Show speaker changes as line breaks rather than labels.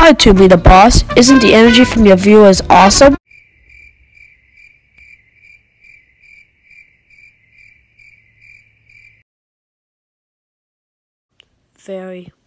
wanted to be the boss. Isn't the energy from your viewers awesome? Very.